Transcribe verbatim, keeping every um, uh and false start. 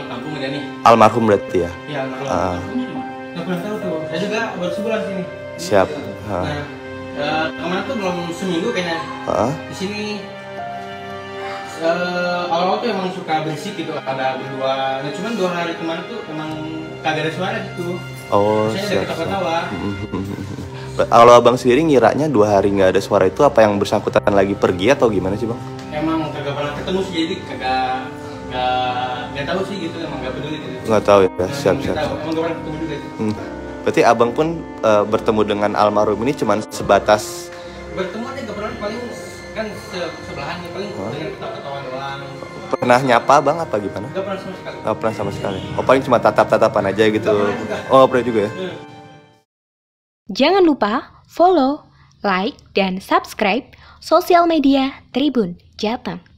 kampung dia nih. Almarhum berarti ya? Iya, almarhum. Uh. Nggak pernah tahu tuh. Saya juga baru sebulan sini. Siap. Nah, uh, kemarin tuh belum seminggu kayaknya. Uh. Di sini uh, awal-awal tuh emang suka berisik gitu, ada berdua. Nah, cuman dua hari kemarin tuh emang kagak ada suara gitu. Oh, saya siap. ada ketawa-tawa. Kalau abang sendiri ngiranya dua hari nggak ada suara itu apa yang bersangkutan lagi pergi atau gimana sih bang? Emang kagak pernah ketemu sih, jadi kagak nggak nggak tahu sih gitu, emang nggak peduli gitu. Nggak tahu ya, Nah, siap siap. tahu. Emang nggak pernah ketemu juga itu. Hmm. Berarti abang pun uh, bertemu dengan almarhum ini cuma sebatas bertemu aja nggak pernah, paling kan se sebelahan nih, paling huh? dengan ketawa-ketawa doang. Pernah nyapa bang apa gimana? Nggak pernah sama sekali. Nggak pernah sama sekali. Oh paling cuma tatap-tatapan aja gitu. Nggak pernah juga. Oh pernah juga ya. Hmm. Jangan lupa follow, like, dan subscribe sosial media Tribun Jateng.